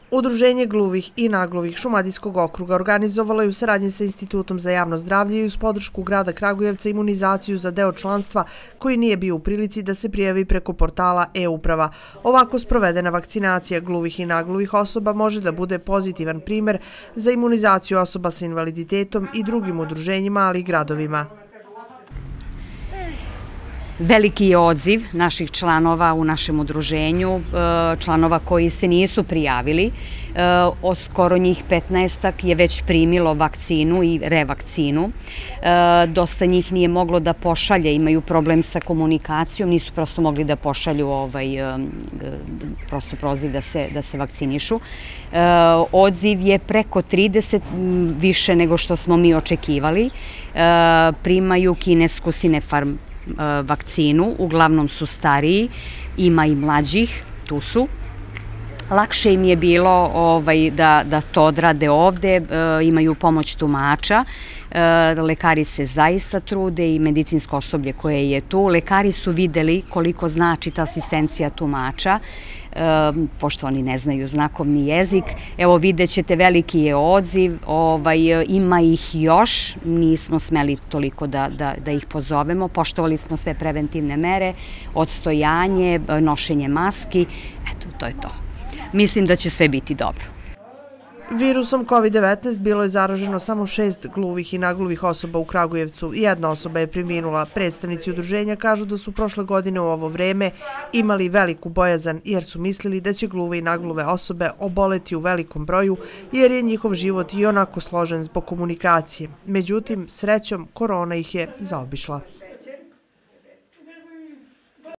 Udruženje gluvih i nagluvih Šumadijskog okruga organizovalo je u saradnji sa Institutom za javno zdravlje i uz podršku grada Kragujevca imunizaciju za deo članstva koji nije bio u prilici da se prijavi preko portala e-uprava. Ovako sprovedena vakcinacija gluvih i nagluvih osoba može da bude pozitivan primer za imunizaciju osoba sa invaliditetom i drugim udruženjima, ali i gradovima. Veliki je odziv naših članova u našem udruženju, članova koji se nisu prijavili. Skoro njih 15-ak je već primilo vakcinu i revakcinu. Dosta njih nije moglo da pošalje, imaju problem sa komunikacijom, nisu prosto mogli da pošalju prosto proziv da se vakcinišu. Odziv je preko 30, više nego što smo mi očekivali. Primaju kinesku Sinopharm vakcinu, uglavnom su stariji, ima i mlađih, tu su. Lakše im je bilo da to odrade ovde, imaju pomoć tumača, lekari se zaista trude i medicinsko osoblje koje je tu. Lekari su videli koliko znači ta asistencija tumača, pošto oni ne znaju znakovni jezik. Evo vidjet ćete, veliki je odziv, ima ih još, nismo smeli toliko da ih pozovemo, poštovali smo sve preventivne mere, odstojanje, nošenje maski, eto, to je to. Mislim da će sve biti dobro. Virusom COVID-19 bilo je zaraženo samo 6 gluvih i nagluvih osoba u Kragujevcu. Jedna osoba je preminula. Predstavnici udruženja kažu da su prošle godine u ovo vreme imali veliku bojazan jer su mislili da će gluve i nagluve osobe oboleti u velikom broju jer je njihov život i onako složen zbog komunikacije. Međutim, srećom, korona ih je zaobišla.